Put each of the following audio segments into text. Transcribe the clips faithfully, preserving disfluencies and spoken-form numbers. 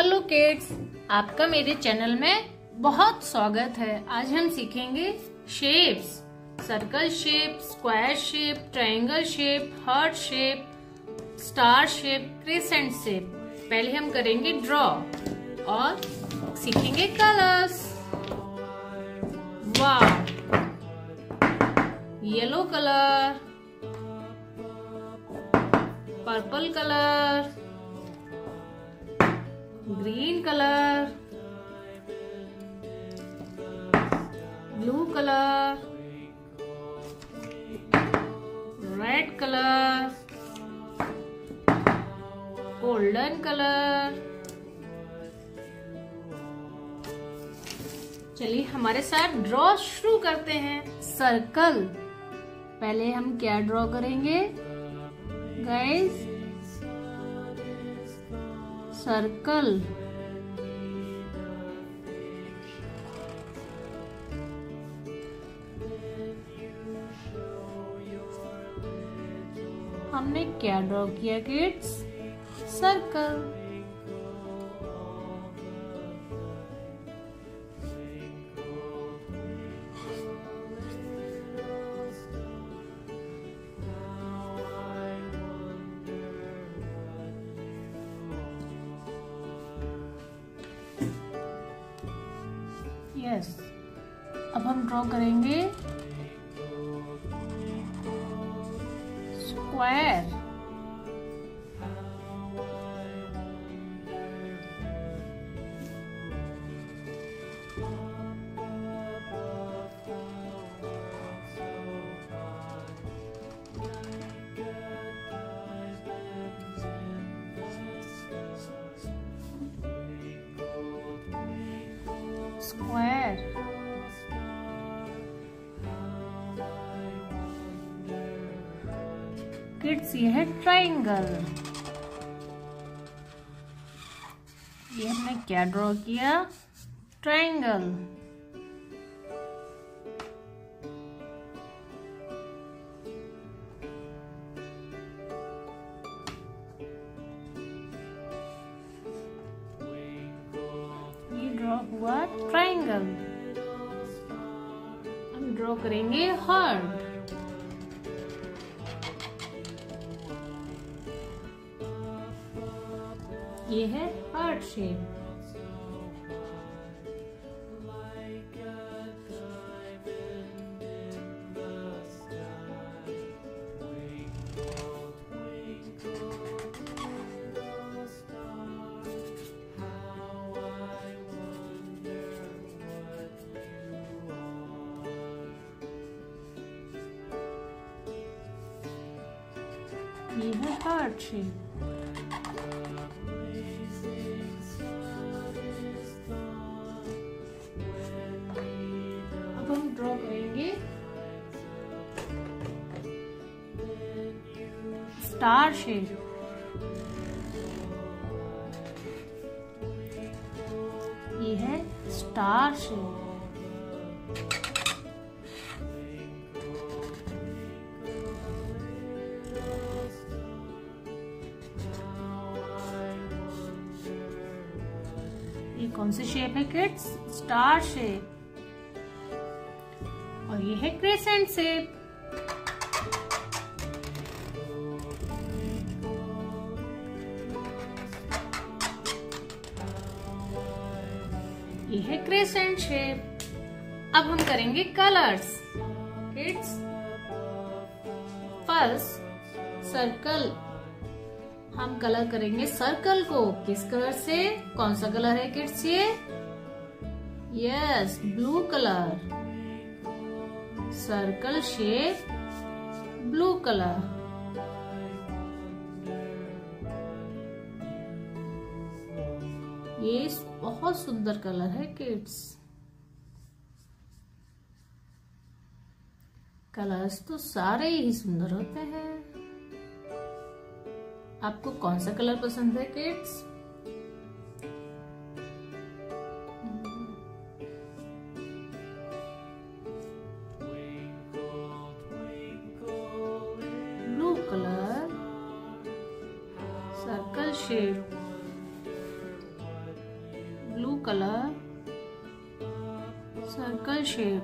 Hello kids, आपका मेरे channel में बहुत स्वागत है। आज हम सीखेंगे shapes, circle shape, square shape, triangle shape, heart shape, star shape, crescent shape. पहले हम करेंगे ड्रॉ और सीखेंगे कलर्स। वाह, yellow colour, purple colour, green colour, blue colour, red colour, golden colour. चलिए हमारे साथ ड्रॉ शुरू करते हैं। सर्कल, पहले हम क्या ड्रॉ करेंगे गाइस? सर्कल। हमने क्या ड्रॉ किया किड्स? सर्कल। यस, अब हम ड्रॉ करेंगे स्क्वायर। स्क्वायर। किड्स, ये है ट्रायंगल। ये हमने क्या ड्रॉ किया? ट्रायंगल। हुआ ट्रायंगल। हम ड्रॉ करेंगे हार्ट। ये है हार्ट शेप। ये है हार्ट शेप। अब हम ड्रॉ करेंगे स्टार शेप। ये है स्टार शेप। ये कौन सी शेप है किड्स? Star shape. और ये है क्रिसेंट शेप। ये है क्रिसेंट शेप। अब हम करेंगे कलर्स किड्स। फर्स्ट सर्कल, हम कलर करेंगे सर्कल को किस कलर से? कौन सा कलर है किड्स ये? Yes, blue colour. Circle shape, blue colour. ये बहुत सुंदर कलर है किड्स। कलर्स तो सारे ही सुंदर होते हैं। आपको कौन सा कलर पसंद है kids? Blue colour, circle shape, color, circle shape.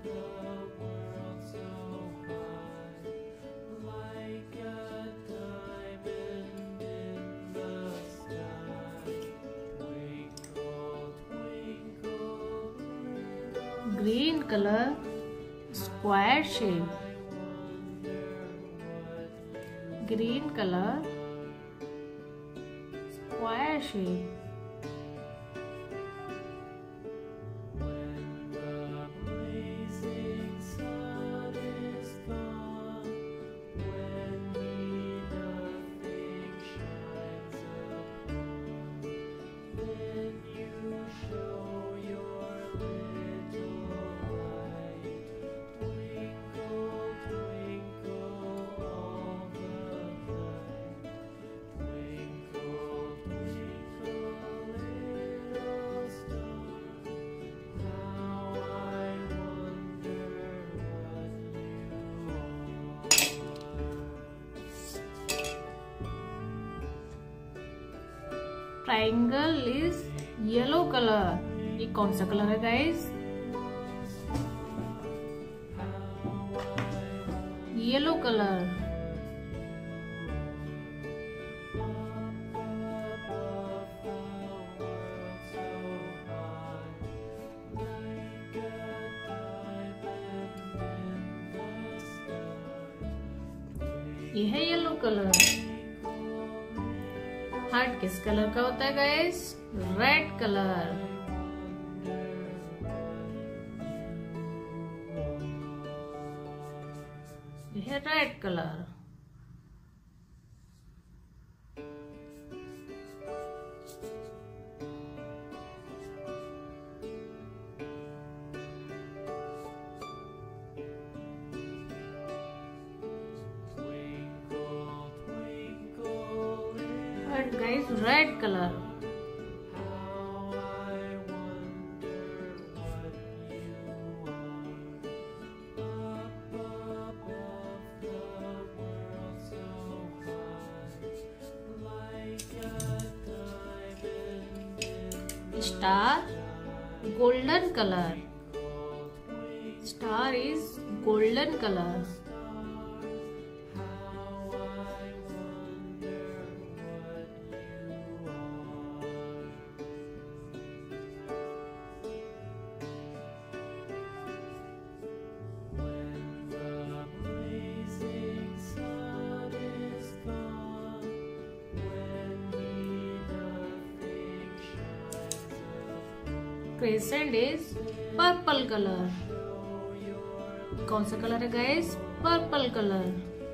Green color, square shape. Green color, square shape. Triangle is yellow color. ये कौन सा कलर है गाइस? Yellow colour. ये है येलो कलर. हार्ट किस कलर का होता है गाइस? Red colour. यह है red colour. Guys, red color. Star, golden color. Star is golden color. Crescent is purple color. कौन सा कलर है guys? Purple colour.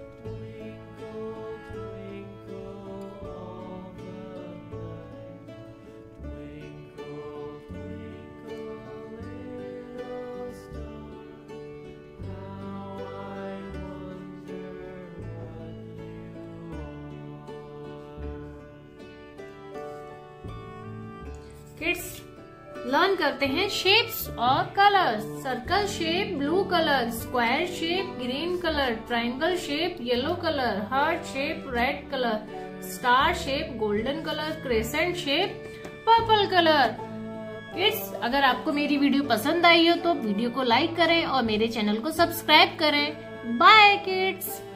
Kids learn करते हैं शेप्स और colours. Circle shape blue colour, square shape green colour, triangle shape yellow colour, heart shape red colour, star shape golden colour, crescent shape purple colour. Kids अगर आपको मेरी video पसंद आई हो तो video को लाइक करें और मेरे चैनल को सब्सक्राइब करें. Bye kids.